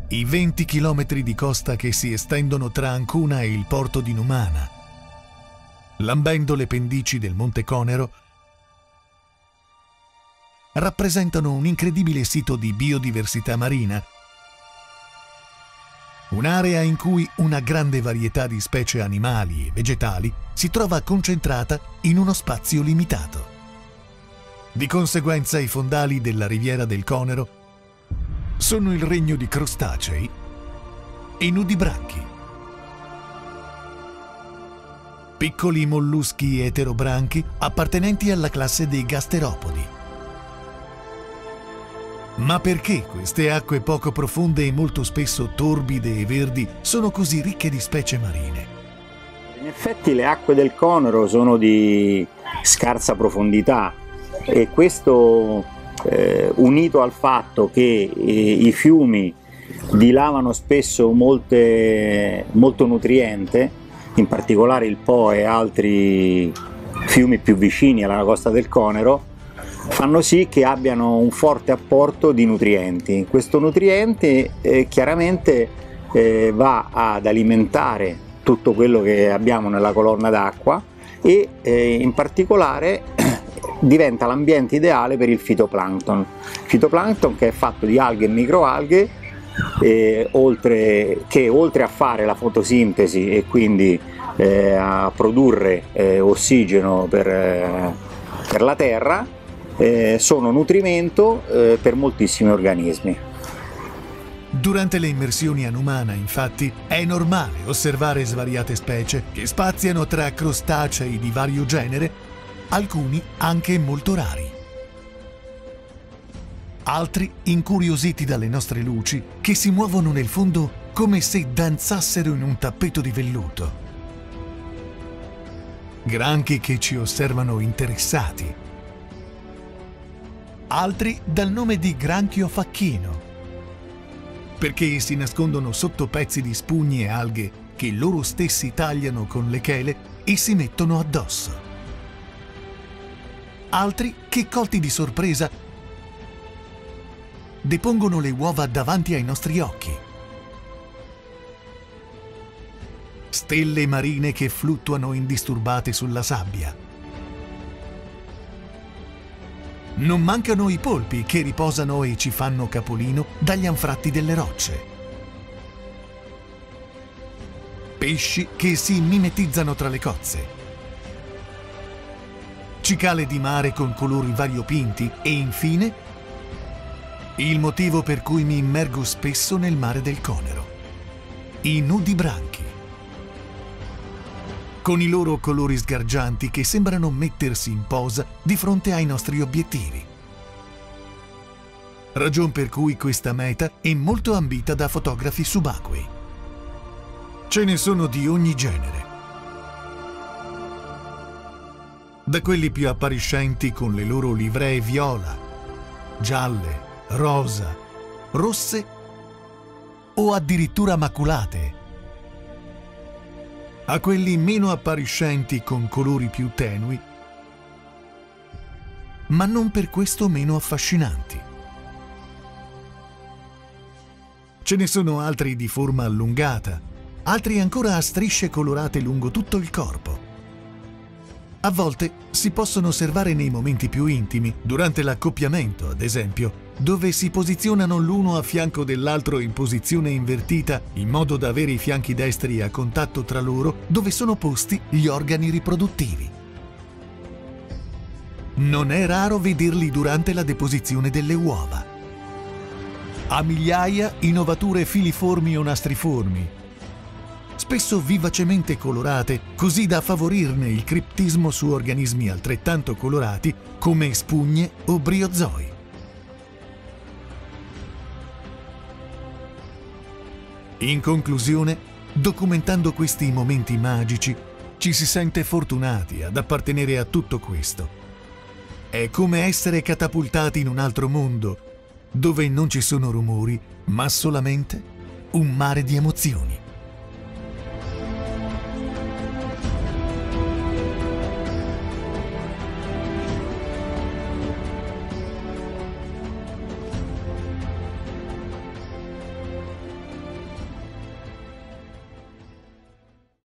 i 20 chilometri di costa che si estendono tra Ancona e il porto di Numana, lambendo le pendici del Monte Conero, rappresentano un incredibile sito di biodiversità marina, un'area in cui una grande varietà di specie animali e vegetali si trova concentrata in uno spazio limitato. Di conseguenza, i fondali della riviera del Conero sono il regno di crostacei e nudibranchi, piccoli molluschi eterobranchi appartenenti alla classe dei gasteropodi. Ma perché queste acque poco profonde e molto spesso torbide e verdi sono così ricche di specie marine? In effetti le acque del Conero sono di scarsa profondità e questo unito al fatto che i fiumi dilavano spesso molto nutriente, in particolare il Po e altri fiumi più vicini alla costa del Conero, fanno sì che abbiano un forte apporto di nutrienti. Questo nutriente chiaramente va ad alimentare tutto quello che abbiamo nella colonna d'acqua e in particolare diventa l'ambiente ideale per il fitoplancton. Il fitoplancton, che è fatto di alghe e microalghe, oltre a fare la fotosintesi e quindi a produrre ossigeno per la terra, sono nutrimento per moltissimi organismi. Durante le immersioni a Numana, infatti, è normale osservare svariate specie che spaziano tra crostacei di vario genere, alcuni anche molto rari. Altri incuriositi dalle nostre luci che si muovono nel fondo come se danzassero in un tappeto di velluto. Granchi che ci osservano interessati. Altri dal nome di granchio facchino, perché si nascondono sotto pezzi di spugni e alghe che loro stessi tagliano con le chele e si mettono addosso. Altri che, colti di sorpresa, depongono le uova davanti ai nostri occhi. Stelle marine che fluttuano indisturbate sulla sabbia. Non mancano i polpi che riposano e ci fanno capolino dagli anfratti delle rocce. Pesci che si mimetizzano tra le cozze. Cicale di mare con colori variopinti e infine il motivo per cui mi immergo spesso nel mare del Conero: i nudibranchi. Con i loro colori sgargianti che sembrano mettersi in posa di fronte ai nostri obiettivi. Ragion per cui questa meta è molto ambita da fotografi subacquei. Ce ne sono di ogni genere. Da quelli più appariscenti con le loro livree viola, gialle, rosa, rosse o addirittura maculate, a quelli meno appariscenti con colori più tenui, ma non per questo meno affascinanti. Ce ne sono altri di forma allungata, altri ancora a strisce colorate lungo tutto il corpo. A volte si possono osservare nei momenti più intimi, durante l'accoppiamento, ad esempio, dove si posizionano l'uno a fianco dell'altro in posizione invertita, in modo da avere i fianchi destri a contatto tra loro, dove sono posti gli organi riproduttivi. Non è raro vederli durante la deposizione delle uova. A migliaia innovature filiformi o nastriformi, spesso vivacemente colorate, così da favorirne il criptismo su organismi altrettanto colorati come spugne o briozoi. In conclusione, documentando questi momenti magici, ci si sente fortunati ad appartenere a tutto questo. È come essere catapultati in un altro mondo, dove non ci sono rumori, ma solamente un mare di emozioni.